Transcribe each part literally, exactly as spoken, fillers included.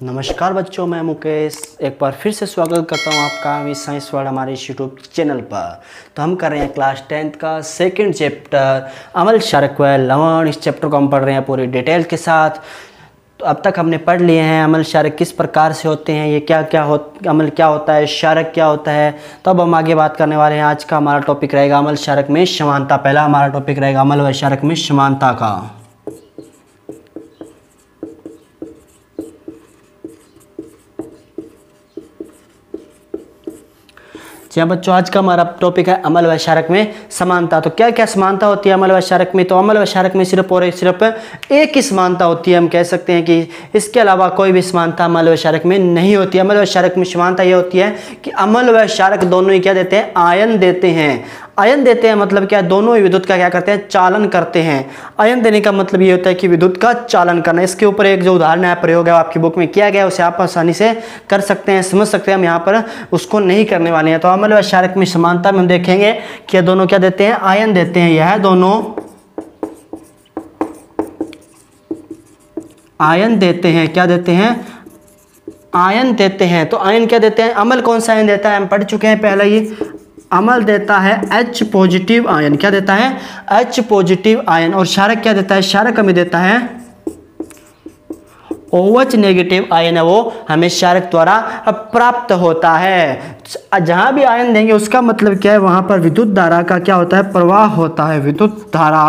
नमस्कार बच्चों, मैं मुकेश एक बार फिर से स्वागत करता हूं आपका मिस साइंस वर्ल्ड हमारे यूट्यूब चैनल पर। तो हम कर रहे हैं क्लास टेंथ का सेकंड चैप्टर अमल क्षारक व लवण। इस चैप्टर को हम पढ़ रहे हैं पूरी डिटेल के साथ। तो अब तक हमने पढ़ लिए हैं अमल क्षारक किस प्रकार से होते हैं, ये क्या क्या हो अमल क्या होता है, क्षारक क्या होता है। तो अब हम आगे बात करने वाले हैं। आज का हमारा टॉपिक रहेगा अमल क्षारक में समानता। पहला हमारा टॉपिक रहेगा अमल व क्षारक में समानता का। जी हाँ बच्चों, आज का हमारा टॉपिक है अमल व क्षारक में समानता। तो क्या क्या समानता होती है अमल व क्षारक में? तो अमल व क्षारक में सिर्फ और सिर्फ एक ही समानता होती है। हम कह सकते हैं कि इसके अलावा कोई भी समानता अमल व क्षारक में नहीं होती। अमल व क्षारक में समानता यह होती है कि अमल व क्षारक दोनों ही क्या देते हैं? आयन देते हैं। आयन देते हैं मतलब क्या? दोनों ही विद्युत का क्या करते हैं? चालन करते हैं। आयन देने का मतलब ये होता है कि विद्युत का चालन करना। इसके ऊपर एक जो उदाहरण है, प्रयोग है, आपकी बुक में किया गया, उसे आप आसानी से कर सकते हैं, समझ सकते हैं। हम यहाँ पर उसको नहीं करने वाले हैं। तो अमल व क्षारक में समानता में हम देखेंगे कि दोनों क्या देते हैं? आयन देते हैं। यह दोनों आयन देते हैं। क्या देते हैं? आयन देते हैं। तो आयन क्या देते हैं? अमल कौन सा आयन देता है? हम पढ़ चुके हैं पहले ही। अमल देता है H पॉजिटिव आयन। क्या देता है? H positive ion. और क्षारक क्या देता है? क्षारक हमें देता है OH नेगेटिव आयन है, वो हमें क्षारक द्वारा प्राप्त होता है। जहां भी आयन देंगे उसका मतलब क्या है? वहां पर विद्युत धारा का क्या होता है? प्रवाह होता है। विद्युत धारा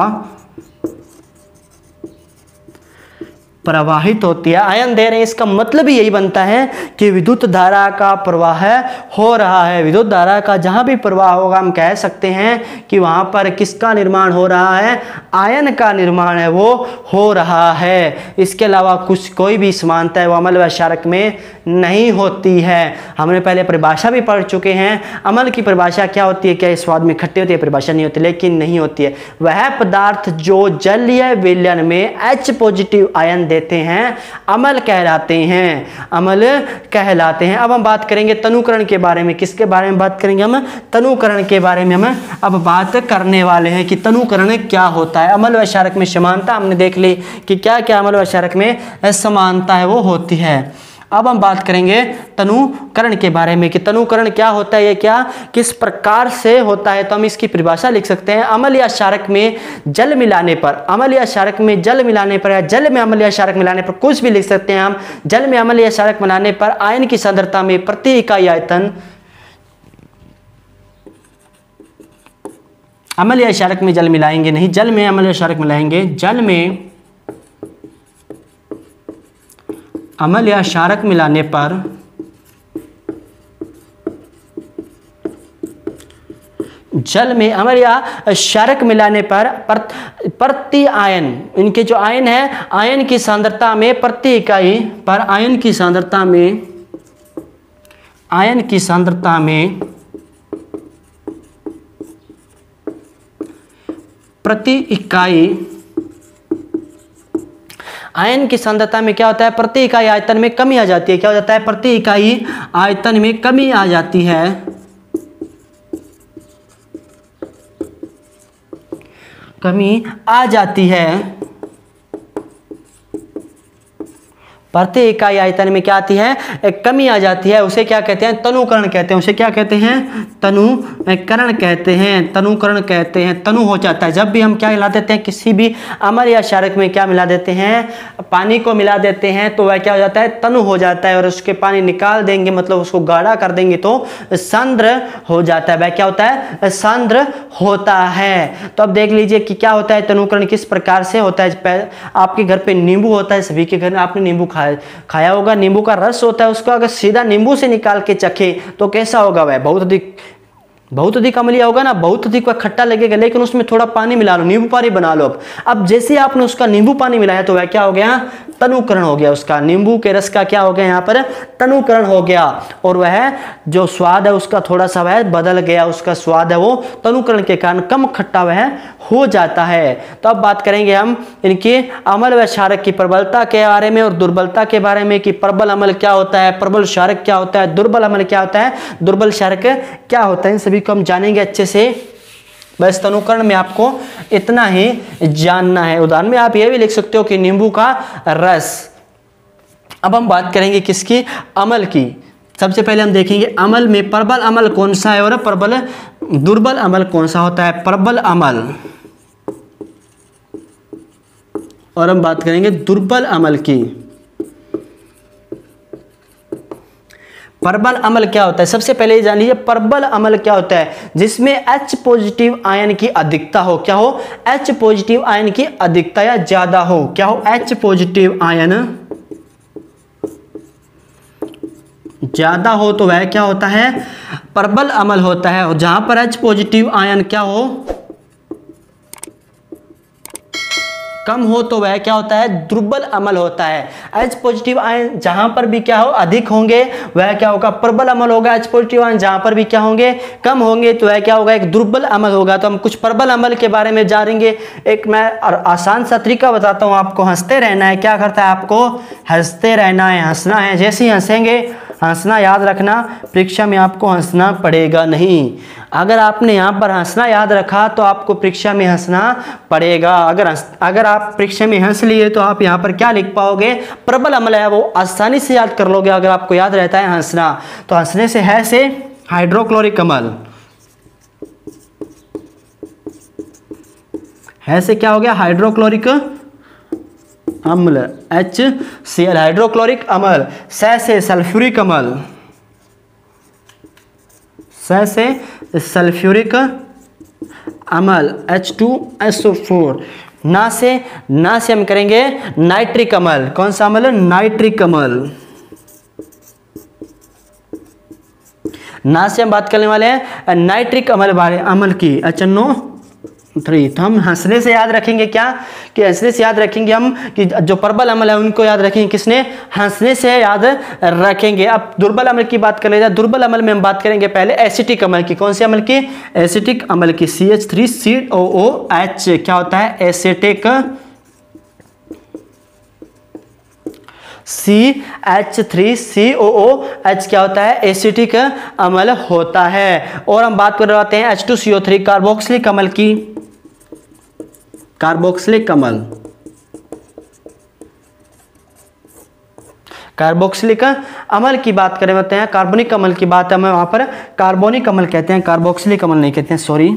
प्रवाहित होती है। आयन दे रहे हैं, इसका मतलब ही यही बनता है कि विद्युत धारा का प्रवाह हो रहा है। विद्युत धारा का जहां भी प्रवाह होगा हम कह सकते हैं कि वहां पर किसका निर्माण हो रहा है? आयन का निर्माण है वो हो रहा है। इसके अलावा कुछ कोई भी समानता है वो अमल व क्षारक में नहीं होती है। हमने पहले परिभाषा भी पढ़ चुके हैं। अमल की परिभाषा क्या होती है? क्या स्वाद में खट्टी होती है? परिभाषा नहीं होती, लेकिन नहीं होती है। वह पदार्थ जो जलीय विलयन में H पॉजिटिव आयन देते हैं अमल कहलाते हैं। अमल कहलाते हैं। अब हम बात करेंगे तनुकरण के बारे में। किसके बारे में बात करेंगे? हम तनुकरण के बारे में हम अब बात करने वाले हैं कि तनुकरण क्या होता है। अमल व क्षारक में समानता हमने देख ली कि क्या क्या अमल व क्षारक में समानता है वो होती है। अब हम बात करेंगे तनुकरण के बारे में कि तनुकरण क्या होता है, ये क्या किस प्रकार से होता है। तो हम इसकी परिभाषा लिख सकते हैं। अमल या क्षारक में जल मिलाने पर, अमल या क्षारक में जल मिलाने पर या जल में अमल या क्षारक मिलाने पर, कुछ भी लिख सकते हैं हम। जल में अमल या क्षारक मिलाने पर आयन की सांद्रता में प्रति इकाई आयतन, अमल या क्षारक में जल मिलाएंगे नहीं, जल में अमल या क्षारक मिलाएंगे। जल में अमल या क्षारक मिलाने पर जल में अमल या क्षारक मिलाने पर प्रति आयन, इनके जो आयन है, आयन की सांद्रता में प्रति इकाई पर आयन की सांद्रता में आयन की सांद्रता में प्रति इकाई आयन की सांद्रता में क्या होता है? प्रति इकाई आयतन में कमी आ जाती है। क्या हो जाता है? प्रति इकाई आयतन में कमी आ जाती है। कमी आ जाती है। प्रति इकाई आयतन में क्या आती है? एक कमी आ जाती है। उसे क्या कहते हैं? तनुकरण कहते हैं। उसे क्या कहते हैं? तनुकरण कहते हैं। तनुकरण कहते हैं। तनु हो जाता है जब भी हम क्या मिला देते हैं? किसी भी अमल या क्षारक में क्या मिला देते हैं? पानी को मिला देते हैं तो वह क्या हो जाता है? तनु हो जाता है। और उसके पानी निकाल देंगे, मतलब उसको गाढ़ा कर देंगे तो सांद्र हो जाता है। वह क्या होता है? सांद्र होता है। तो अब देख लीजिए कि क्या होता है तनुकरण, किस प्रकार से होता है। आपके घर पे नींबू होता है, सभी के घर में आपने नींबू खाया खाया होगा। नींबू का रस होता है, उसको अगर सीधा नींबू से निकाल के चखे तो कैसा होगा? वह बहुत अधिक बहुत अधिक अम्लीय होगा ना, बहुत अधिक वह खट्टा लगेगा। लेकिन उसमें थोड़ा पानी मिला लो, नींबू पानी बना लो। अब अब जैसे आपने उसका नींबू पानी मिलाया तो वह क्या हो गया? तनुकरण हो गया। उसका नींबू के रस का क्या हो गया? यहाँ पर तनुकरण हो गया। और वह जो स्वाद है उसका थोड़ा सा वह बदल गया। उसका स्वाद है वो तनुकरण के कारण कम खट्टा वह हो जाता है। तो अब बात करेंगे हम इनके अमल व क्षारक की प्रबलता के बारे में और दुर्बलता के बारे में कि प्रबल अमल क्या होता है, प्रबल क्षारक क्या होता है, दुर्बल अमल क्या होता है, दुर्बल क्षारक क्या होता है। इन सभी को हम जानेंगे अच्छे से। बस तनुकरण में आपको इतना ही जानना है। उदाहरण में आप यह भी लिख सकते हो कि नींबू का रस, अब हम बात करेंगे किसकी, अम्ल की। सबसे पहले हम देखेंगे अम्ल में प्रबल अम्ल कौन सा है और प्रबल दुर्बल अम्ल कौन सा होता है। प्रबल अम्ल और हम बात करेंगे दुर्बल अम्ल की। प्रबल अम्ल क्या होता है, सबसे पहले जान लीजिए प्रबल अम्ल क्या होता है, जिसमें H पॉजिटिव आयन की अधिकता हो। क्या हो, H पॉजिटिव आयन की अधिकता या ज्यादा हो। क्या हो, H पॉजिटिव आयन ज्यादा हो तो वह क्या होता है, प्रबल अम्ल होता है। और जहां पर H पॉजिटिव आयन क्या हो, कम हो तो वह क्या होता है, दुर्बल अम्ल होता है। H पॉजिटिव आयन जहां पर भी क्या हो अधिक होंगे वह क्या होगा, प्रबल अम्ल होगा। H पॉजिटिव आयन जहां पर भी क्या होंगे, कम होंगे तो वह क्या होगा, एक दुर्बल अम्ल होगा। तो हम कुछ प्रबल अम्ल के बारे में जानेंगे। एक मैं आसान सा तरीका बताता हूं आपको। हंसते रहना है, क्या करता है आपको, हंसते रहना है, हंसना है। जैसे ही हंसेंगे, हंसना याद रखना, परीक्षा में आपको हंसना पड़ेगा नहीं। अगर आपने यहाँ पर हंसना याद रखा तो आपको परीक्षा में हंसना पड़ेगा। अगर अगर आप परीक्षा में हंस लिए तो आप यहाँ पर क्या लिख पाओगे, प्रबल अम्ल है वो आसानी से याद कर लोगे अगर आपको याद रहता है हंसना। तो हंसने से है से हाइड्रोक्लोरिक अम्ल, है से क्या हो गया, हाइड्रोक्लोरिक अम्ल, एच सी एल हाइड्रोक्लोरिक अम्ल। स से सल्फ्यूरिक अम्ल, स से सल्फ्यूरिक अम्ल H two S O four. ना से ना से हम करेंगे नाइट्रिक अम्ल। कौन सा अम्ल, नाइट्रिक अम्ल। ना से हम बात करने वाले हैं नाइट्रिक अम्ल वाले अम्ल की, एच एन ओ थ्री। तो हम हंसने से याद रखेंगे क्या, कि हंसने से याद रखेंगे हम कि जो प्रबल अम्ल है उनको याद रखेंगे किसने, हंसने से याद रखेंगे। अब दुर्बल अम्ल की बात कर लेते हैं। दुर्बल अम्ल में हम बात करेंगे पहले एसिटिक अम्ल की। कौन से अम्ल की, एसिटिक अम्ल की। C H three C O O H क्या होता है, acetic, C H three C O O H क्या होता है, एसिटिक अम्ल होता है। और हम बात कर रहे हैं H two C O three carboxylic अम्ल की, कार्बोक्सिलिक अम्ल। कार्बोक्सिलिक अम्ल की बात करें होते हैं, कार्बोनिक अम्ल की बात हमें वहां पर कार्बोनिक अम्ल कहते हैं, कार्बोक्सिलिक अम्ल नहीं कहते हैं, सॉरी।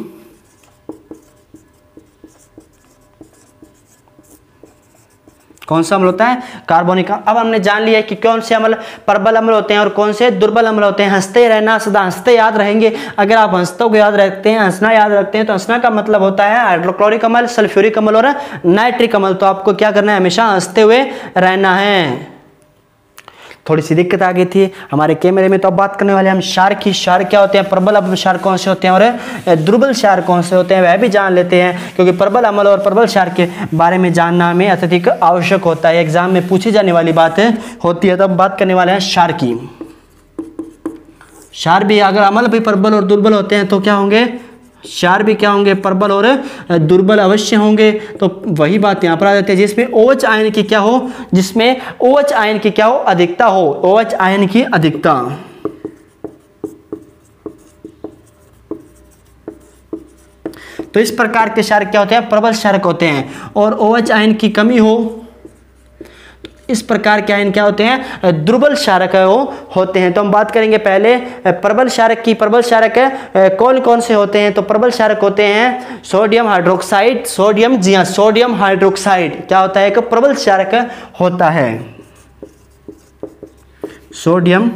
कौन सा अम्ल होता है, कार्बोनिक। अब हमने जान लिया कि कौन से अम्ल प्रबल अम्ल होते हैं और कौन से दुर्बल अम्ल होते हैं। हंसते रहना, सदा हंसते याद रहेंगे। अगर आप हंसतों को याद रखते हैं, हंसना याद रखते हैं, तो हंसना का मतलब होता है हाइड्रोक्लोरिक अम्ल, सल्फ्यूरिक अम्ल और नाइट्रिक अम्ल। तो आपको क्या करना है, हमेशा हंसते हुए रहना है। थोड़ी सी दिक्कत आ गई थी हमारे कैमरे में। तो अब बात करने वाले हम क्षार की। क्षार क्या होते हैं, प्रबल अम्ल क्षार कौन से होते हैं और दुर्बल क्षार कौन से होते हैं वह भी जान लेते हैं, क्योंकि प्रबल अम्ल और प्रबल क्षार के बारे में जानना हमें अत्यधिक आवश्यक होता है, एग्जाम में पूछी जाने वाली बात होती है। तो अब बात करने वाले हैं क्षार की। क्षार भी अगर अम्ल भी प्रबल और दुर्बल होते हैं तो क्या होंगे, क्षार भी क्या होंगे, प्रबल और दुर्बल अवश्य होंगे। तो वही बात यहाँ पर आ जाती है, जिसमें OH आयन की क्या हो, जिसमें OH आयन की क्या हो, अधिकता हो, OH आयन की अधिकता। तो इस प्रकार के क्षार क्या होते हैं, प्रबल क्षारक होते हैं। और OH आयन की कमी हो, इस प्रकार के आयन क्या होते हैं, दुर्बल क्षारक होते हैं। तो हम बात करेंगे पहले प्रबल क्षारक की। प्रबल क्षारक कौन कौन से होते हैं, तो प्रबल क्षारक होते हैं सोडियम हाइड्रोक्साइड, सोडियम जी हाँ सोडियम हाइड्रोक्साइड क्या होता है, एक प्रबल क्षारक होता है। सोडियम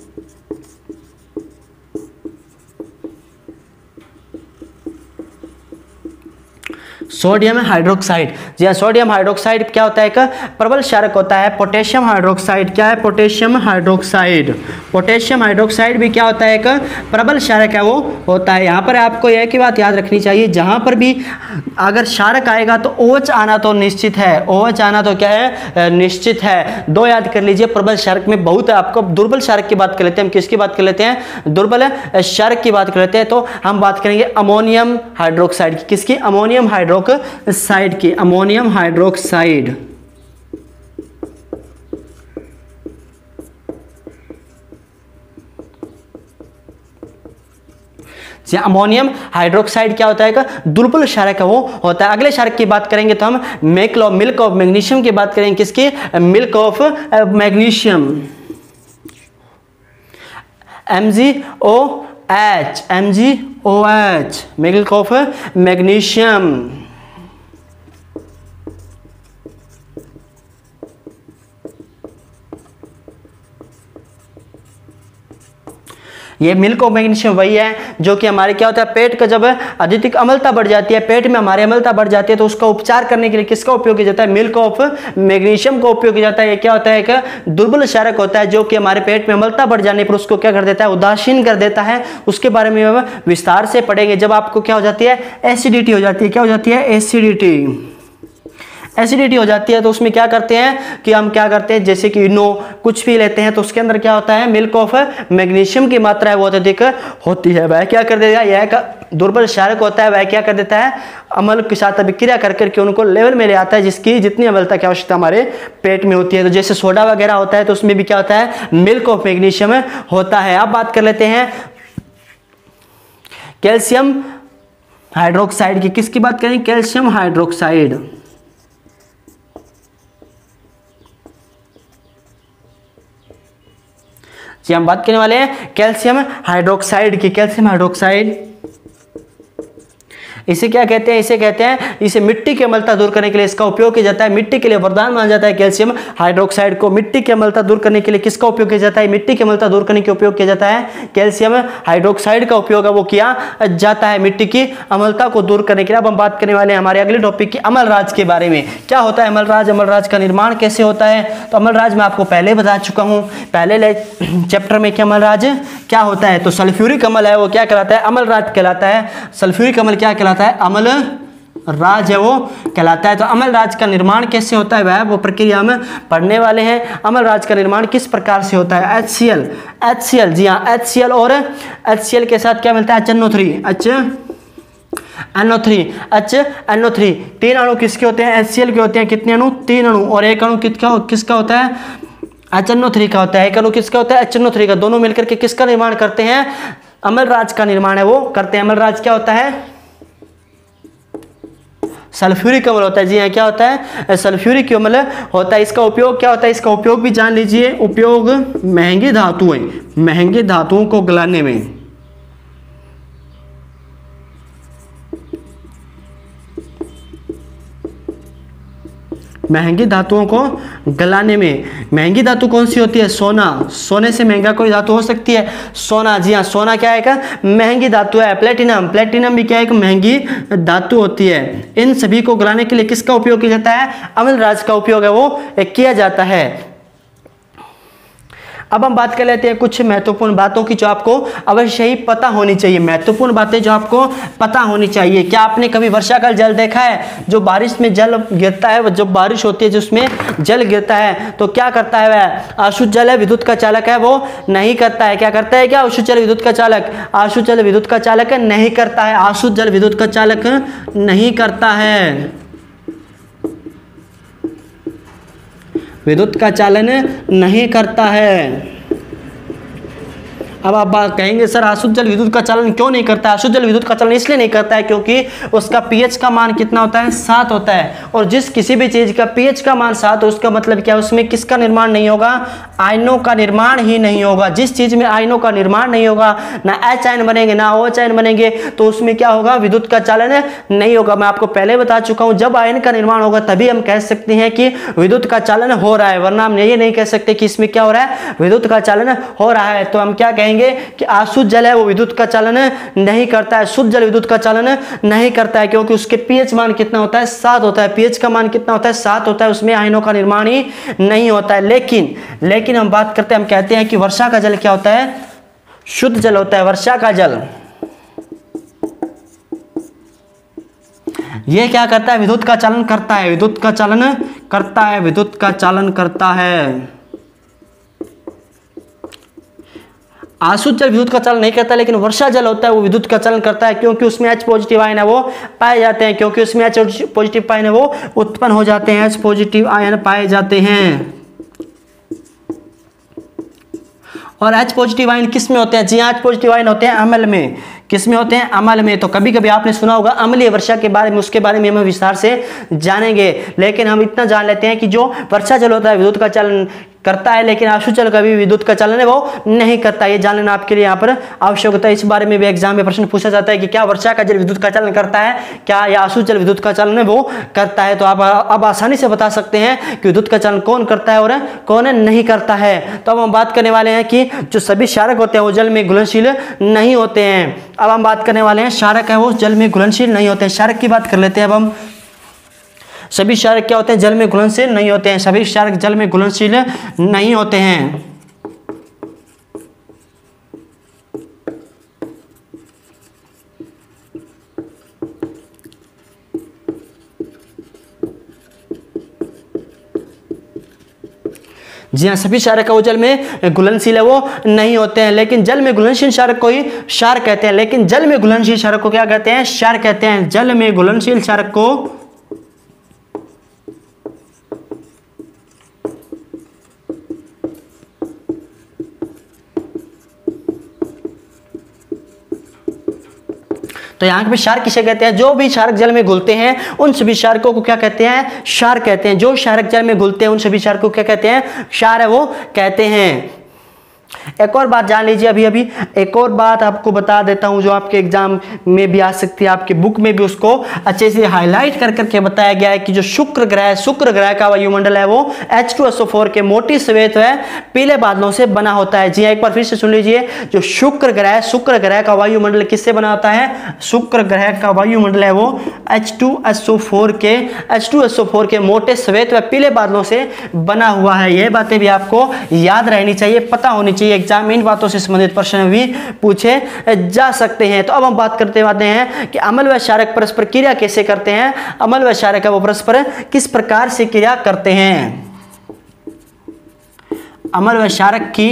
सोडियम हाइड्रोक्साइड, जी हाँ सोडियम हाइड्रोक्साइड क्या होता है, एक प्रबल क्षारक होता है। पोटेशियम हाइड्रोक्साइड क्या है, पोटेशियम हाइड्रोक्साइड, पोटेशियम हाइड्रोक्साइड भी क्या होता है, एक प्रबल क्षारक है वो होता है। यहाँ पर आपको यह की बात याद रखनी चाहिए, जहाँ पर भी अगर क्षारक आएगा तो OH आना तो निश्चित है, OH आना तो क्या है, निश्चित है। दो याद कर लीजिए, प्रबल क्षारक में बहुत है। आपको दुर्बल क्षारक की बात कर लेते हैं, हम किसकी बात कर लेते हैं, दुर्बल क्षारक की बात कर लेते हैं। तो हम बात करेंगे अमोनियम हाइड्रोक्साइड की, किसकी, अमोनियम हाइड्रो साइड की, अमोनियम हाइड्रोक्साइड। जी अमोनियम हाइड्रोक्साइड क्या होता है, दुर्बल क्षारक है वो होता है। अगले क्षारक की बात करेंगे तो हम milk of milk of magnesium की बात करेंगे, किसकी, milk of magnesium, M G O H, M G O H, milk of magnesium. ये मिल्क ऑफ मैग्नीशियम वही है जो कि हमारे क्या होता है, पेट का जब अत्यधिक अम्लता बढ़ जाती है, पेट में हमारे अम्लता बढ़ जाती है, तो उसका उपचार करने के लिए किसका उपयोग किया जाता है, मिल्क ऑफ मैग्नीशियम का उपयोग किया जाता है। ये क्या होता है, एक दुर्बल क्षारक होता है जो कि हमारे पेट में अम्लता बढ़ जाने पर उसको क्या कर देता है, उदासीन कर देता है। उसके बारे में हम विस्तार से पढ़ेंगे। जब आपको क्या हो जाती है, एसिडिटी हो जाती है, क्या हो जाती है, एसिडिटी, एसिडिटी हो जाती है, तो उसमें क्या करते हैं कि हम क्या करते हैं, जैसे कि इनो कुछ भी लेते हैं तो उसके अंदर क्या होता है, मिल्क ऑफ मैग्नीशियम की मात्रा है वो अत्यधिक होती है। वह क्या कर देगा, यह का दुर्बल क्षारक होता है, वह क्या कर देता है, अम्ल के साथ अभिक्रिया कर करके उनको लेवल में ले आता है जिसकी जितनी अम्लता की आवश्यकता हमारे पेट में होती है। तो जैसे सोडा वगैरह होता है तो उसमें भी क्या होता है, मिल्क ऑफ मैग्नीशियम होता है। अब बात कर लेते हैं कैल्शियम हाइड्रोक्साइड की। किसकी बात करें, कैल्शियम हाइड्रोक्साइड। जी हम बात करने वाले हैं कैल्शियम हाइड्रोक्साइड की। कैल्शियम हाइड्रोक्साइड इसे क्या कहते हैं, इसे कहते हैं, इसे मिट्टी की अम्लता दूर करने के लिए इसका उपयोग किया जाता है। मिट्टी के लिए वरदान माना जाता है कैल्शियम हाइड्रोक्साइड को। मिट्टी की अम्लता दूर करने के लिए किसका उपयोग किया जाता है, मिट्टी की अम्लता दूर करने के उपयोग किया जाता है कैल्शियम हाइड्रोक्साइड का उपयोग है वो किया जाता है मिट्टी की अम्लता को दूर करने के लिए। अब हम बात करने वाले हैं हमारे अगले टॉपिक की, अमलराज के बारे में। क्या होता है अमलराज, अमलराज का निर्माण कैसे होता है। तो अमलराज मैं आपको पहले बता चुका हूँ पहले चैप्टर में कि अमलराज क्या होता है। तो सल्फ्यूरिक अम्ल है वो क्या कहलाता है, अमलराज कहलाता है। सल्फ्यूरिक अम्ल क्या कहलाता है, अमल राज है वो कहलाता है। तो अमल राज का निर्माण कैसे होता है वह वो प्रक्रिया हम पढ़ने वाले हैं। अमल राज का निर्माण किस प्रकार से होता है, H C L, H C L, जी हाँ एच सी एल और एच सी एल के साथ क्या मिलता है, H N O three, H N O three, H N O three. तीन अणु किसके होते हैं, एच सी एल के होते हैं। कितने अणु, तीन अणु। और एक अणु किसका किसका होता है, एच एन ओ थ्री का होता है। एक अणु किसका होता है, एच एन ओ थ्री का। दोनों मिलकर के किसका निर्माण करते हैं, अमल राज का निर्माण है वो करते हैं। अमल राज क्या होता है, सल्फ्यूरिक अम्ल होता है। जी हाँ क्या होता है, सल्फ्यूरिक अम्ल होता है। इसका उपयोग क्या होता है, इसका उपयोग भी जान लीजिए। उपयोग महंगी धातुएं, महंगी धातुओं को गलाने में, महंगी धातुओं को गलाने में। महंगी धातु कौन सी होती है, सोना। सोने से महंगा कोई धातु हो सकती है, सोना। जी हाँ सोना क्या है का महंगी धातु है। प्लेटिनम, प्लेटिनम भी क्या है, एक महंगी धातु होती है। इन सभी को गलाने के लिए किसका उपयोग किया जाता है, अमल राज का उपयोग है वो किया जाता है। अब हम बात कर लेते हैं कुछ महत्वपूर्ण बातों की जो आपको अवश्य ही पता होनी चाहिए। महत्वपूर्ण बातें जो आपको पता होनी चाहिए। क्या आपने कभी वर्षा का जल देखा है, जो बारिश में जल गिरता है, जब बारिश होती है जिसमें जल गिरता है तो क्या करता है वह, अशुद्ध जल है, विद्युत का चालक है वो नहीं करता है। क्या करता है, क्या अशुद्ध जल विद्युत का चालक, अशुद्ध जल विद्युत का चालक नहीं करता है। अशुद्ध जल विद्युत का चालक नहीं करता है, विद्युत का चालन नहीं करता है। अब आप बात कहेंगे सर अशुद्ध जल विद्युत का चालन क्यों नहीं करता है। अशुद्ध जल विद्युत का चालन इसलिए नहीं करता है क्योंकि उसका पीएच का मान कितना होता है, सात होता है। और जिस किसी भी चीज का पीएच का मान सात हो उसका मतलब क्या है, उसमें किसका निर्माण नहीं होगा, आयनों का निर्माण ही नहीं होगा। जिस चीज में आयनों का निर्माण नहीं होगा, ना एच आयन बनेंगे ना ओ एच आयन बनेंगे, तो उसमें क्या होगा, विद्युत का चालन नहीं होगा। मैं आपको पहले बता चुका हूं जब आयन का निर्माण होगा तभी हम कह सकते हैं कि विद्युत का चालन हो रहा है, वरना हम ये नहीं कह सकते कि इसमें क्या हो रहा है, विद्युत का चालन हो रहा है। तो हम क्या कहेंगे कि अशुद्ध जल है वो विद्युत का चालन नहीं करता है, शुद्ध जल विद्युत का चालन नहीं करता है क्योंकि उसके पीएच मान कितना होता है, सात होता है। पीएच का मान कितना होता है, सात होता है, उसमें आयनों का निर्माण ही नहीं होता है। लेकिन लेकिन हम बात करते हैं, हम कहते हैं कि वर्षा का जल क्या होता है, शुद्ध जल होता है। वर्षा का जल ये क्या करता है, विद्युत का चालन करता है, विद्युत का चालन करता है, विद्युत का चालन करता है। अशुद्ध जल विद्युत का चालन नहीं करता, लेकिन वर्षा जल होता है वो विद्युत का चालन करता है क्योंकि उसमें H पॉजिटिव आयन है वो पाए जाते हैं, क्योंकि उसमें H पॉजिटिव आयन है वो उत्पन्न हो जाते हैं, H पॉजिटिव आयन पाए जाते हैं। और H पॉजिटिव आयन किस में होते हैं, जी H पॉजिटिव आयन होते हैं अम्ल में। किस में होते हैं? अमल में। तो कभी कभी आपने सुना होगा अम्लीय वर्षा के बारे में, उसके बारे में हम विस्तार से जानेंगे, लेकिन हम इतना जान लेते हैं कि जो वर्षा जल होता है विद्युत का चलन करता है, लेकिन आशु जल कभी विद्युत का चलन है वो नहीं करता। ये जान लेना आपके लिए यहाँ पर आवश्यक होता है। इस बारे में भी एग्जाम में प्रश्न पूछा जाता है कि क्या वर्षा का जल विद्युत का चलन करता है, क्या या आशु जल विद्युत का चलन है वो करता है। तो आप अब आसानी से बता सकते हैं कि विद्युत का चलन कौन करता है और कौन नहीं करता है। तो अब हम बात करने वाले हैं कि जो सभी क्षारक होते हैं वो जल में घुलनशील नहीं होते हैं। अब हम बात करने वाले हैं क्षारक है वो जल में घुलनशील नहीं होते हैं। क्षारक की बात कर लेते हैं अब हम। सभी क्षारक क्या होते हैं? जल में घुलनशील नहीं होते हैं। सभी क्षारक जल में घुलनशील नहीं होते हैं। जी हाँ, सभी क्षारक वो जल में घुलनशील है वो नहीं होते हैं, लेकिन जल में घुलनशील क्षारक को ही क्षार कहते हैं। लेकिन जल में घुलनशील क्षारक को क्या कहते हैं? क्षार कहते हैं। जल में घुलनशील क्षारक को तो यहाँ पे क्षार किसे कहते हैं? जो भी क्षारक जल में घुलते हैं उन सभी क्षारकों को क्या कहते हैं? क्षार कहते हैं। जो क्षारक जल में घुलते हैं उन सभी क्षारकों को क्या कहते हैं? क्षार है वो कहते हैं। एक और बात जान लीजिए, अभी अभी एक और बात आपको बता देता हूं जो आपके एग्जाम में भी आ सकती है, आपके बुक में भी उसको अच्छे से हाईलाइट कर करके बताया गया है कि जो शुक्र ग्रह है, शुक्र ग्रह का वायुमंडल है वो H two S O four के मोटी श्वेत है पीले बादलों से बना होता है। जी एक बार फिर से सुन लीजिए, जो शुक्र ग्रह शुक्र ग्रह का वायुमंडल किससे बना होता है? शुक्र ग्रह का वायुमंडल है वो H two S O four के H two S O four के मोटे श्वेत व पीले बादलों से बना हुआ है। यह बातें भी आपको याद रहनी चाहिए, पता होनी चाहिए। एग्जाम में इन बातों से संबंधित प्रश्न भी पूछे जा सकते हैं। तो अब हम बात करते आते हैं कि अम्ल व क्षारक परस्पर क्रिया कैसे करते हैं। अम्ल व क्षारक वो परस्पर किस प्रकार से क्रिया करते हैं? अम्ल व क्षारक की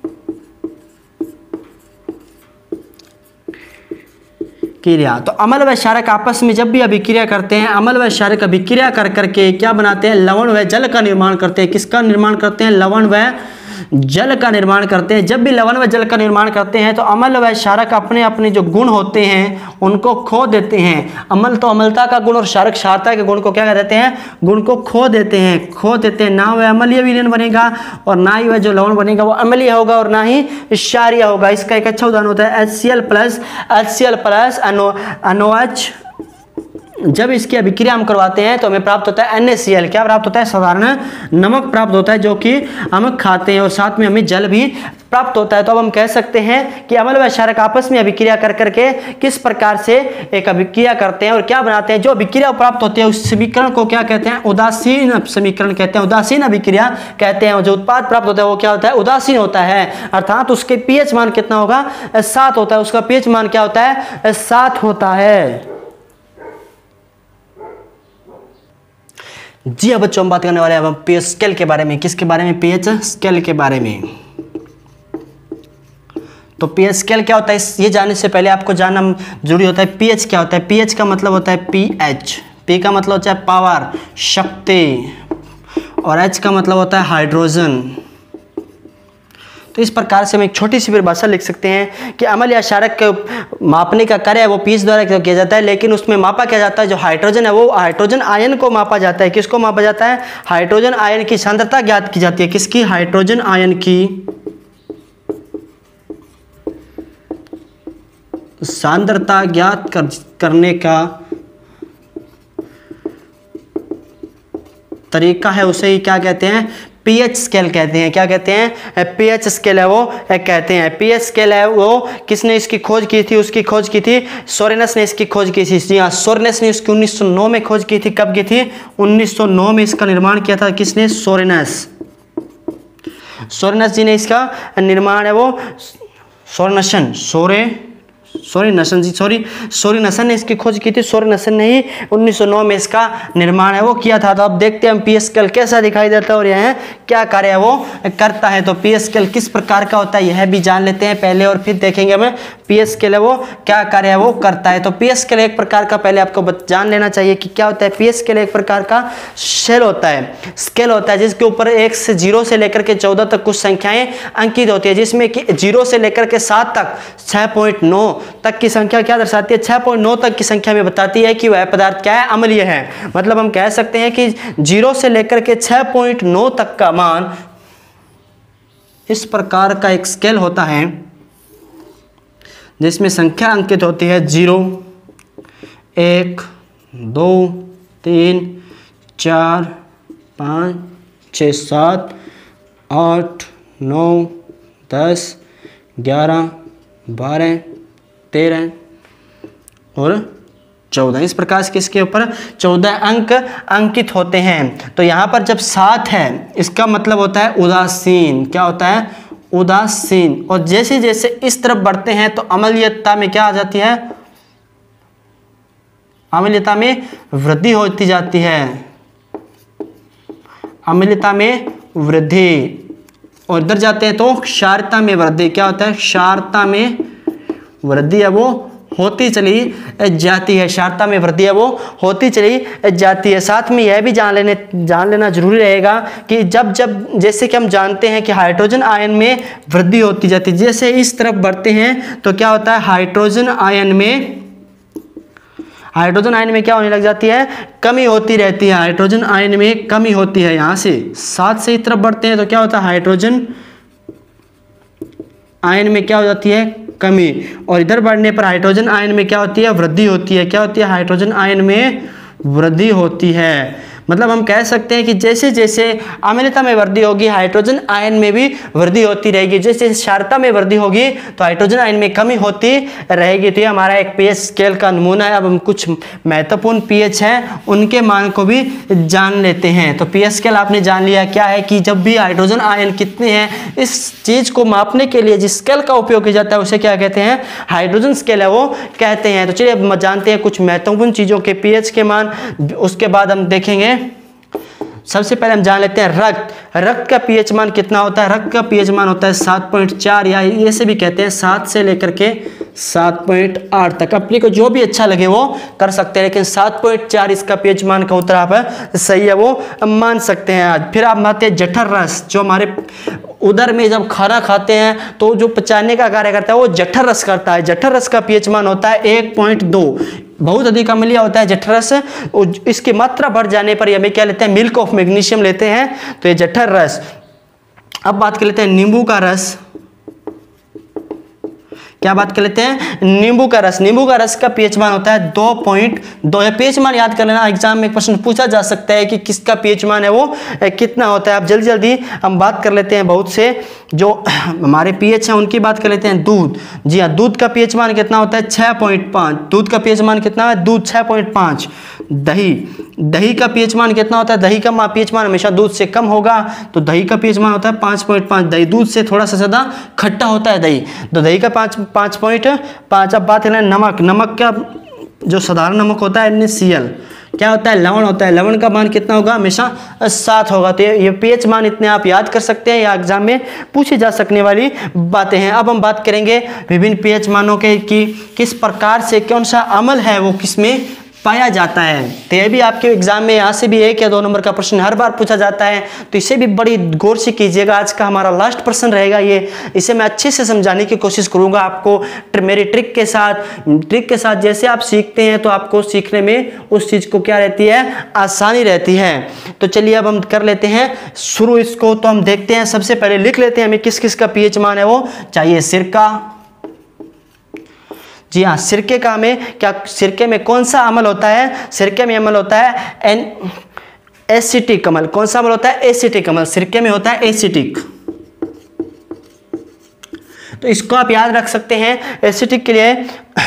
क्रिया। तो अम्ल व क्षारक आपस में जब भी अभिक्रिया करते हैं, अम्ल व क्षारक अभिक्रिया कर करके क्या बनाते हैं? लवण व जल का निर्माण करते हैं। किसका निर्माण करते हैं? लवण व जल का निर्माण करते हैं। जब भी लवण व जल का निर्माण करते हैं तो अम्ल व क्षारक अपने अपने जो गुण होते हैं उनको खो देते हैं। अम्ल तो अम्लता का गुण और क्षारक क्षारता के गुण को क्या कहते हैं? गुण को खो देते हैं खो देते हैं ना वह अम्लीय विलयन बनेगा और ना ही वह जो लवण बनेगा वो अम्लीय होगा और ना ही क्षारीय होगा। इसका एक अच्छा उदाहरण होता है H C L plus H C L plus NOH. जब इसकी अभिक्रिया हम करवाते हैं तो हमें प्राप्त होता है एन ए सी एल। क्या प्राप्त होता है? साधारण नमक प्राप्त होता है जो कि हम खाते हैं और साथ में हमें जल भी प्राप्त होता है। तो अब हम कह सकते हैं कि अम्ल व क्षारक आपस में अभिक्रिया कर करके किस प्रकार से एक अभिक्रिया करते हैं और क्या बनाते हैं। जो अभिक्रिया प्राप्त होती है उस समीकरण को क्या कहते हैं? उदासीन समीकरण कहते हैं, उदासीन अभिक्रिया कहते हैं। जो उत्पाद प्राप्त होता है वो क्या होता है? उदासीन होता है, अर्थात उसके पीएच मान कितना होगा? सात होता है। उसका पीएच मान क्या होता है? सात होता है। जी अब बच्चों हम बात करने वाले हैं अब पीएच स्केल के बारे में। किसके बारे में? पीएच स्केल के बारे में। तो पीएच स्केल क्या होता है ये जानने से पहले आपको जानना जरूरी होता है पीएच क्या होता है। पीएच का मतलब होता है पीएच। पी का मतलब होता है पावर, शक्ति, और एच का मतलब होता है हाइड्रोजन। तो इस प्रकार से हम एक छोटी सी परिभाषा लिख सकते हैं कि अम्ल या क्षारक मापने का कार्य है वो पीएच द्वारा किया जाता है, लेकिन उसमें मापा क्या जाता है? जो हाइड्रोजन है वो हाइड्रोजन आयन को मापा जाता है। किसको मापा जाता है? हाइड्रोजन आयन की सांद्रता ज्ञात की जाती है। किसकी? हाइड्रोजन आयन की सांद्रता ज्ञात कर, करने का तरीका है, उसे ही क्या कहते हैं? पीएच स्केल कहते हैं। क्या कहते हैं? पीएच स्केल है वो कहते हैं। पीएच स्केल है वो किसने इसकी खोज की थी? उसकी खोज की थी सोरेनस ने इसकी खोज की थी। जी हाँ, सोरेनस ने इसकी उन्नीस सौ नौ में खोज की थी। कब की थी? उन्नीस सौ नौ में इसका निर्माण किया था। किसने? सोरेनस। सोरेनस जी ने इसका निर्माण है वो सोरेनसन सोरे सॉरी नसन जी सॉरी सॉरी नसन ने इसकी खोज की थी। सॉरी नसन ने ही उन्नीस सौ नौ में इसका निर्माण है वो किया था। तो अब देखते हैं हम पीएच स्केल कैसा दिखाई देता है और यह क्या कार्य है वो करता है। तो पीएच स्केल किस प्रकार का होता है यह भी जान लेते हैं पहले और फिर देखेंगे हमें पीएच स्केल है वो क्या कार्य है वो करता है। तो पीएच स्केल एक प्रकार का पहले आपको जान लेना चाहिए कि क्या होता है। पीएच स्केल एक प्रकार का शेल होता है, स्केल होता है जिसके ऊपर एक से जीरो से लेकर के चौदह तक कुछ संख्याएं अंकित होती है, जिसमें कि जीरो से लेकर के सात तक छह पॉइंट नौ तक की संख्या क्या दर्शाती है, छह पॉइंट नौ तक की संख्या में बताती है कि वह पदार्थ क्या है, अम्लीय है। मतलब हम कह सकते हैं कि जीरो से लेकर के छह पॉइंट नौ तक का मान इस प्रकार का एक स्केल होता है जिसमें संख्या अंकित होती है जीरो, एक, दो, तीन, चार, पाँच, छः, सात, आठ, नौ, दस, ग्यारह, बारह, तेरह और चौदह। इस प्रकार से इसके ऊपर चौदह अंक अंकित होते हैं। तो यहाँ पर जब सात है इसका मतलब होता है उदासीन। क्या होता है, उदासीन। और जैसे जैसे इस तरफ बढ़ते हैं तो अम्लीयता में क्या आ जाती है, अम्लीयता में वृद्धि होती जाती है, अम्लीयता में वृद्धि। और इधर जाते हैं तो क्षारता में वृद्धि। क्या होता है, क्षारता में वृद्धि है वो होती चली जाती है, क्षारता में वृद्धि है वो होती चली जाती है। साथ में यह भी जान लेने जान लेना जरूरी रहेगा कि जब जब जैसे कि हम जानते हैं कि हाइड्रोजन आयन में वृद्धि होती जाती है, जैसे इस तरफ बढ़ते हैं तो क्या होता है, हाइड्रोजन आयन में हाइड्रोजन आयन में क्या होने लग जाती है, कमी होती रहती है। हाइड्रोजन आयन में कमी होती है। यहाँ से सात से इस तरफ बढ़ते हैं तो क्या होता है, हाइड्रोजन आयन में क्या हो जाती है, कमी। और इधर बढ़ने पर हाइड्रोजन आयन में क्या होती है, वृद्धि होती है। क्या होती है, हाइड्रोजन आयन में वृद्धि होती है। मतलब हम कह सकते हैं कि जैसे जैसे अम्लता में वृद्धि होगी हाइड्रोजन आयन में भी वृद्धि होती रहेगी, जैसे क्षारता में वृद्धि होगी तो हाइड्रोजन आयन में कमी होती रहेगी। तो ये हमारा एक पीएच स्केल का नमूना है। अब हम कुछ महत्वपूर्ण पीएच हैं उनके मान को भी जान लेते हैं। तो पीएच स्केल आपने जान लिया क्या है कि जब भी हाइड्रोजन आयन कितने हैं इस चीज़ को मापने के लिए जिस स्केल का उपयोग किया जाता है उसे क्या कहते हैं, हाइड्रोजन स्केल है वो कहते हैं। तो चलिए अब जानते हैं कुछ महत्वपूर्ण चीज़ों के पीएच के मान। उसके बाद हम देखेंगे, सबसे पहले हम जान लेते हैं रक्त। रक्त का पीएच मान कितना होता है, रक्त का पीएच मान होता है सात पॉइंट चार, या ये से भी कहते हैं सात से लेकर के सात पॉइंट आठ तक। अपने को जो भी अच्छा लगे वो कर सकते हैं, लेकिन सात पॉइंट चार इसका पीएच मान का उत्तर आप सही है वो मान सकते हैं। आज फिर आप मानते हैं जठर रस, जो हमारे उदर में जब खाना खाते हैं तो जो पचाने का कार्य करता है वो जठर रस करता है। जठर रस का पीएच मान होता है एक पॉइंट दो, बहुत अधिक अम्लीय होता है जठर रस। इसकी मात्रा बढ़ जाने पर हमें क्या लेते हैं, मिल्क ऑफ मैग्नीशियम लेते हैं, तो ये जठर रस। अब बात कर लेते हैं नींबू का रस। क्या बात कर लेते हैं, नींबू का रस। नींबू का रस का पीएच मान होता है दो पॉइंट दो। पीएच मान याद कर लेना, एग्जाम में प्रश्न पूछा जा सकता है कि किसका पीएच मान है वो कितना होता है। अब जल्दी जल्दी हम बात कर लेते हैं बहुत से जो हमारे पीएच हैं उनकी बात कर लेते हैं। दूध, जी हाँ, दूध का पीएच मान कितना होता है, छः पॉइंट पाँच। दूध का पीएच मान कितना है, दूध छः पॉइंट पाँच। दही, दही का पीएच मान कितना होता है, दही का पीएच मान हमेशा दूध से कम होगा, तो दही का पीएच मान होता है पाँच पॉइंट पाँच। दही दूध से थोड़ा सा ज़्यादा खट्टा होता है दही, तो दही का पाँच पाँच पॉइंट पाँच। अब बात करें नमक। नमक का जो साधारण नमक होता है एन ए सी एल, क्या होता है, लवण होता है। लवण का मान कितना होगा, हमेशा सात होगा। तो ये पीएच मान इतने आप याद कर सकते हैं, या एग्जाम में पूछी जा सकने वाली बातें हैं। अब हम बात करेंगे विभिन्न पीएच मानों के कि किस प्रकार से कौन सा अम्ल है वो किसमें पाया जाता है। तो ये भी आपके एग्जाम में यहाँ से भी एक या दो नंबर का प्रश्न हर बार पूछा जाता है, तो इसे भी बड़ी गौर से कीजिएगा। आज का हमारा लास्ट प्रश्न रहेगा ये, इसे मैं अच्छे से समझाने की कोशिश करूँगा आपको मेरी ट्रिक के साथ। ट्रिक के साथ जैसे आप सीखते हैं तो आपको सीखने में उस चीज़ को क्या रहती है, आसानी रहती है। तो चलिए अब हम कर लेते हैं शुरू इसको। तो हम देखते हैं, सबसे पहले लिख लेते हैं हमें किस किस का पीएच मान है वो चाहिए। सिरका, जी हाँ, सिरके का हमें क्या, सिरके में कौन सा अम्ल होता है, सिरके में अम्ल होता है एन एसिटिक अम्ल। कौन सा अम्ल होता है, एसिटिक अम्ल। सिरके में होता है एसिटिक, तो इसको आप याद रख सकते हैं। एसिटिक के लिए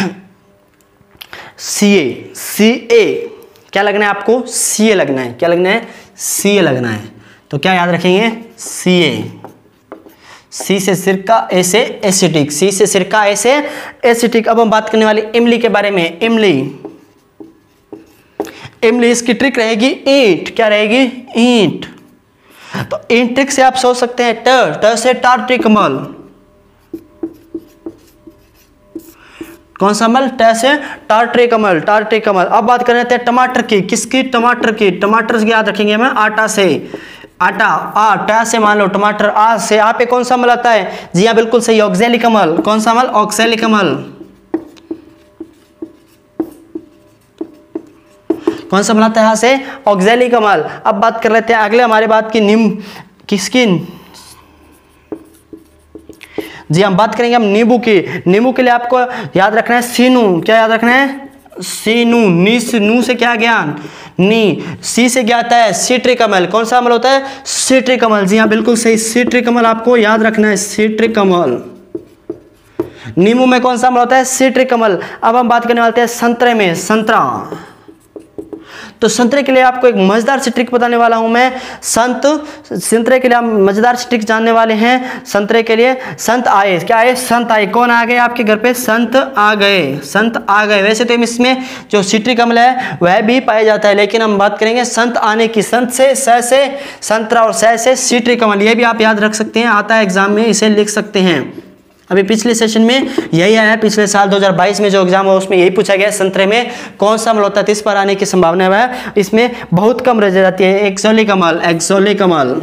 सी ए, सी ए क्या लगना है आपको, सी ए लगना है। क्या लगना है, सी ए लगना है। तो क्या याद रखेंगे, सी ए। सी से सिरका, ए से एसिटिक। सी से सिरका, ए से एसिटिक। अब हम बात करने वाले इमली के बारे में। इमली, इमली इसकी ट्रिक रहेगी ईंट। क्या रहेगी, ईंट। तो ईंट ट्रिक से आप सोच सकते हैं ट, ट से टार्ट्रिक अम्ल। कौन सा अम्ल, ट से टार्ट्रिक अम्ल, टार्ट्रिक अम्ल। अब बात कर रहे थे टमाटर की, किसकी, टमाटर की। टमाटर की याद रखेंगे हमें आटा से, आटा। आ टा से मान लो टमाटर, आ से आ पे कौन सा अम्ल आता है, जी हाँ बिल्कुल सही, ऑक्सैलिक अम्ल। कौन सा अम्ल, ऑक्सैलिक अम्ल। कौन सा बनाता है यहाँ से? ऑक्जेलिक अम्ल। अब बात कर लेते हैं अगले हमारे बात की नीम किसकी? जी हम बात करेंगे हम नींबू की। नींबू के लिए आपको याद रखना है सीनू। क्या याद रखना है? सीनू। नी से नू से क्या ज्ञान? नी। सी से क्या आता है? सिट्रिक अम्ल। कौन सा अम्ल होता है? सिट्रिक अम्ल। जी हाँ बिल्कुल सही, सिट्रिक अम्ल आपको याद रखना है, सिट्रिक अम्ल। नींबू में कौन सा अम्ल होता है? सिट्रिक अम्ल। अब हम बात करने वाले हैं संतरे में, संतरा। तो संतरे के लिए आपको एक मजेदार सी ट्रिक बताने वाला हूं मैं। संत संतरे के लिए हम मजेदार सी ट्रिक जानने वाले हैं। संतरे के लिए संत आए। क्या आए? संत आए। कौन आ गए आपके घर पे? संत आ गए, संत आ गए। वैसे तो इसमें जो सिट्रिक अम्ल है वह भी पाया जाता है, लेकिन हम बात करेंगे संत आने की। संत से स से संतरा और स से सिट्रिक अम्ल, ये भी आप याद रख सकते हैं, आता है एग्जाम में, इसे लिख सकते हैं। अभी पिछले सेशन में यही आया है, पिछले साल दो हज़ार बाईस में जो एग्जाम हुआ उसमें यही पूछा गया, संतरे में कौन सा अम्ल होता है? इस पर आने की संभावना है, इसमें बहुत कम रह जाती है। एक्सोलिक अम्ल, एक्सोलिक अम्ल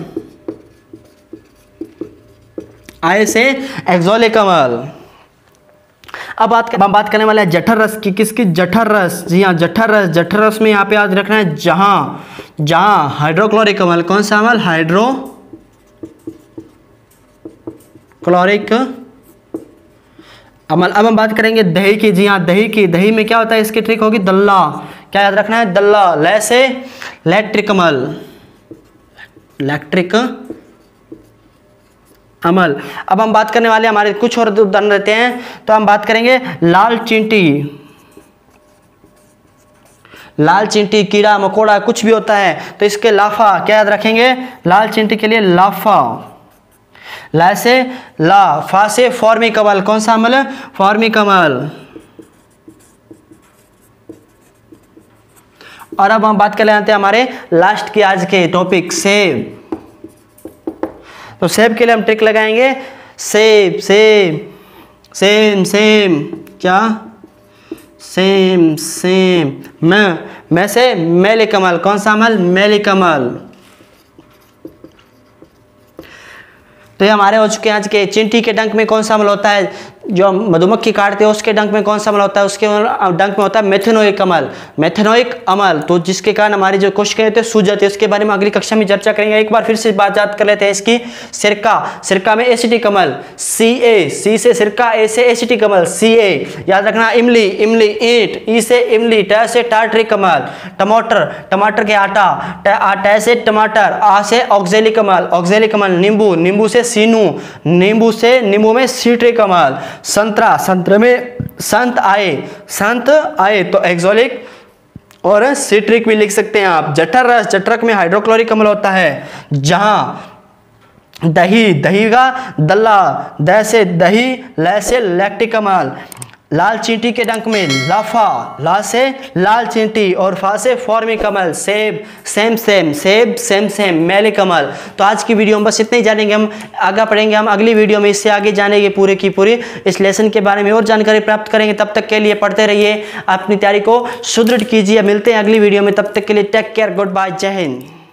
आए से एक्सोलिक अम्ल। अब बात कर, हम बात करने वाले हैं जठर रस की। किसकी? जठर रस। जी हाँ जठर रस। जठर रस में यहाँ पे याद रखना है जहाँ जहाँ हाइड्रोक्लोरिक अम्ल। कौन सा अम्ल? हाइड्रो क्लोरिक अम्ल। अब हम बात करेंगे दही की। जी हाँ दही की। दही में क्या होता है? इसकी ट्रिक होगी दल्ला। क्या याद रखना है? दल्ला। लै से लैक्ट्रिक अम्ल, लैक्ट्रिक अम्ल। अब हम बात करने वाले हमारे कुछ और उदाहरण रहते हैं, तो हम बात करेंगे लाल चींटी। लाल चींटी कीड़ा मकोड़ा कुछ भी होता है तो इसके लाफा। क्या याद रखेंगे? लाल चींटी के लिए लाफा। ला से ला, फा से फॉर्मिक अम्ल। कौन सा अम्ल? फॉर्मिक अम्ल। और अब हम बात कर लेते हैं हमारे लास्ट की आज के टॉपिक सेब। तो सेब के लिए हम ट्रिक लगाएंगे। सेब सेब सेम सेम क्या? Same same. मैं मैं से मैलिक अम्ल। कौन सा अम्ल? मैलिक अम्ल। तो ये हमारे हो चुके हैं आज के। चींटी के डंक में कौन सा अम्ल होता है? जो मधुमक्खी काटते हैं उसके डंक में कौन सा अम्ल होता है? उसके डंक में होता है मेथेनोइक अम्ल, मेथेनोइक अम्ल। तो जिसके कारण हमारी जो कोशिकाएं होती है सूज जाती है, उसके बारे में अगली कक्षा में चर्चा करेंगे। एक बार फिर से बात याद कर लेते हैं इसकी। सिरका। सिरका में एसिटिक अम्ल, सी ए। सी से सिरका, ए से एसिटिक अम्ल, सी ए। याद रखना। इमली, इमली ईंट, ई से इमली, ट से टार्टरिक अम्ल। टमाटर, टमाटर के आटा, ट से टमाटर, आ से ऑक्जेलिक अम्ल, ऑक्जेलिक अम्ल। नींबू, नींबू से सीनू, नींबू से नींबू में सिट्रिक अम्ल। संतरा, संतरे में संत आए, संत आए तो एक्सोलिक और सिट्रिक भी लिख सकते हैं आप। जठर रस, जठरक में हाइड्रोक्लोरिक अम्ल होता है। जहां दही, दही का दल्ला, द से दही, लै से लैक्टिक अम्ल। लाल चींटी के डंक में लाफा, ला से लाल चींटी और फा से फॉर्मिक अम्ल। सेब सेम सेम, सेब सेम सेम, मैलिक अम्ल। तो आज की वीडियो में बस इतना ही जानेंगे। हम आगे पढ़ेंगे हम अगली वीडियो में, इससे आगे जानेंगे पूरे की पूरी इस लेसन के बारे में और जानकारी प्राप्त करेंगे। तब तक के लिए पढ़ते रहिए, अपनी तैयारी को सुदृढ़ कीजिए। मिलते हैं अगली वीडियो में, तब तक के लिए टेक केयर, गुड बाय, जय हिंद।